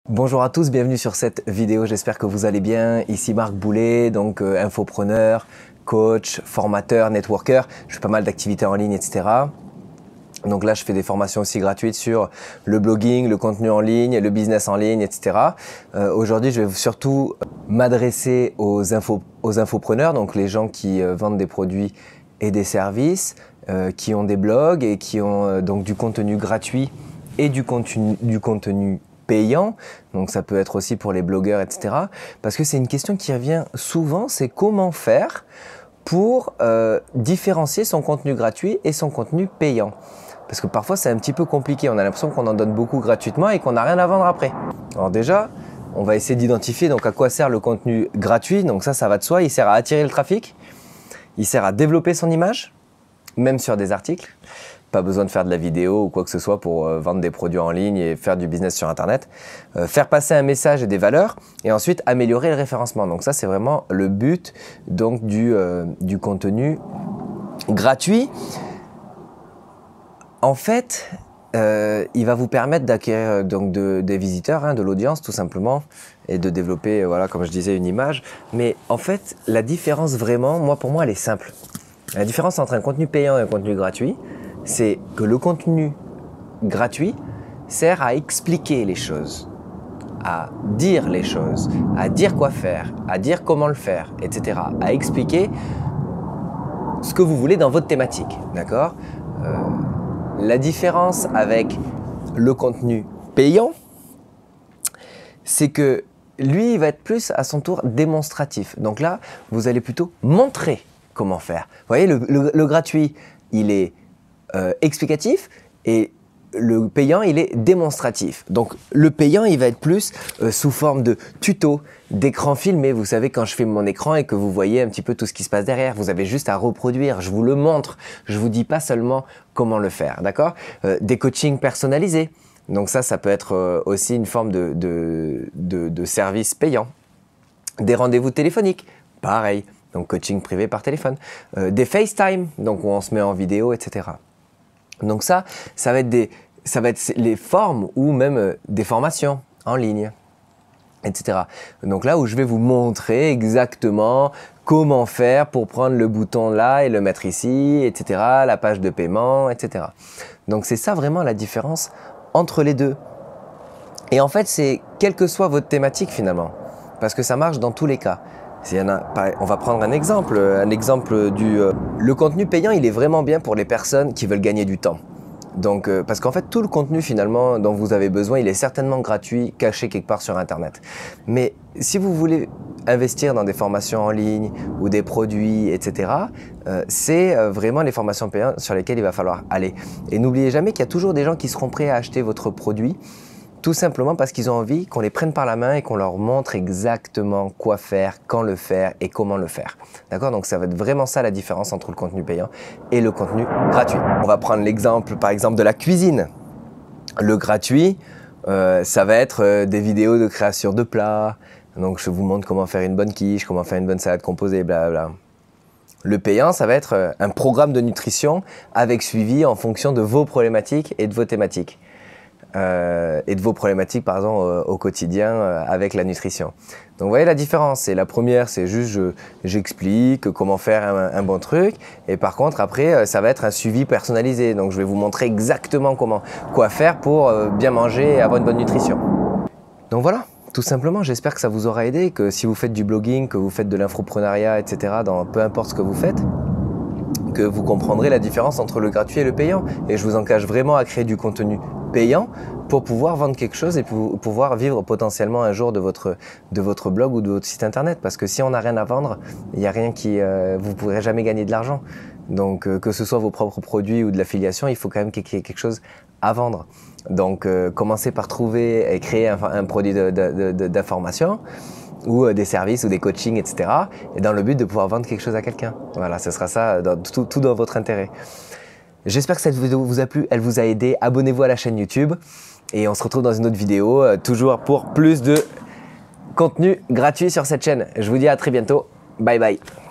Bonjour à tous, bienvenue sur cette vidéo, j'espère que vous allez bien. Ici Marc Boulet, donc infopreneur, coach, formateur, networker. Je fais pas mal d'activités en ligne, etc. Donc là, je fais des formations aussi gratuites sur le blogging, le contenu en ligne, le business en ligne, etc. Aujourd'hui, je vais surtout m'adresser aux infopreneurs, donc les gens qui vendent des produits et des services, qui ont des blogs et qui ont donc du contenu gratuit et du contenu payant, donc ça peut être aussi pour les blogueurs, etc. Parce que c'est une question qui revient souvent, c'est comment faire pour différencier son contenu gratuit et son contenu payant. Parce que parfois c'est un petit peu compliqué, on a l'impression qu'on en donne beaucoup gratuitement et qu'on n'a rien à vendre après. Alors déjà, on va essayer d'identifier donc à quoi sert le contenu gratuit, donc ça va de soi, il sert à attirer le trafic, il sert à développer son image, même sur des articles. Pas besoin de faire de la vidéo ou quoi que ce soit pour vendre des produits en ligne et faire du business sur Internet. Faire passer un message et des valeurs et ensuite améliorer le référencement. Donc ça, c'est vraiment le but donc, du contenu gratuit. En fait, il va vous permettre d'acquérir donc des visiteurs, de l'audience tout simplement et de développer, voilà, comme je disais, une image. Mais en fait, la différence vraiment, pour moi, elle est simple. La différence entre un contenu payant et un contenu gratuit, c'est que le contenu gratuit sert à expliquer les choses, à dire les choses, à dire quoi faire, à dire comment le faire, etc. À expliquer ce que vous voulez dans votre thématique, d'accord ? La différence avec le contenu payant, c'est que lui, il va être plus à son tour démonstratif. Donc là, vous allez plutôt montrer comment faire. Vous voyez, le gratuit, il est explicatif et le payant, il est démonstratif. Donc le payant, il va être plus sous forme de tuto, d'écran filmé. Vous savez, quand je filme mon écran et que vous voyez un petit peu tout ce qui se passe derrière, vous avez juste à reproduire. Je vous le montre. Je vous dis pas seulement comment le faire, d'accord ? Des coachings personnalisés. Donc ça peut être aussi une forme de service payant. Des rendez-vous téléphoniques, pareil. Donc coaching privé par téléphone. Des FaceTime, donc où on se met en vidéo, etc. Donc ça va être les formes ou même des formations en ligne, etc. Donc là où je vais vous montrer exactement comment faire pour prendre le bouton là et le mettre ici, etc. La page de paiement, etc. Donc c'est ça vraiment la différence entre les deux. Et en fait, c'est quelle que soit votre thématique finalement, parce que ça marche dans tous les cas. On va prendre un exemple le contenu payant, il est vraiment bien pour les personnes qui veulent gagner du temps. Donc, parce qu'en fait, tout le contenu finalement dont vous avez besoin, il est certainement gratuit, caché quelque part sur Internet. Mais si vous voulez investir dans des formations en ligne ou des produits, etc., c'est vraiment les formations payantes sur lesquelles il va falloir aller. Et n'oubliez jamais qu'il y a toujours des gens qui seront prêts à acheter votre produit, tout simplement parce qu'ils ont envie qu'on les prenne par la main et qu'on leur montre exactement quoi faire, quand le faire et comment le faire. D'accord ? Donc ça va être vraiment ça la différence entre le contenu payant et le contenu gratuit. On va prendre l'exemple par exemple de la cuisine. Le gratuit, ça va être des vidéos de création de plats. Donc je vous montre comment faire une bonne quiche, comment faire une bonne salade composée, blablabla. Le payant, ça va être un programme de nutrition avec suivi en fonction de vos problématiques et de vos thématiques. Et de vos problématiques par exemple au quotidien avec la nutrition. Donc vous voyez la différence, la première c'est juste j'explique comment faire un bon truc et par contre après ça va être un suivi personnalisé, donc je vais vous montrer exactement quoi faire pour bien manger et avoir une bonne nutrition. Donc voilà, tout simplement, j'espère que ça vous aura aidé, que si vous faites du blogging, que vous faites de l'infoprenariat, etc., dans peu importe ce que vous faites, que vous comprendrez la différence entre le gratuit et le payant. Et je vous engage vraiment à créer du contenu payant pour pouvoir vendre quelque chose et pour pouvoir vivre potentiellement un jour de votre blog ou de votre site internet. Parce que si on n'a rien à vendre, il n'y a rien vous ne pourrez jamais gagner de l'argent. Donc que ce soit vos propres produits ou de l'affiliation, il faut quand même qu'il y ait quelque chose à vendre. Donc commencez par trouver et créer un produit d'information ou des services ou des coachings, etc. Et dans le but de pouvoir vendre quelque chose à quelqu'un. Voilà, ce sera ça, tout dans votre intérêt. J'espère que cette vidéo vous a plu, elle vous a aidé. Abonnez-vous à la chaîne YouTube et on se retrouve dans une autre vidéo, toujours pour plus de contenu gratuit sur cette chaîne. Je vous dis à très bientôt. Bye bye.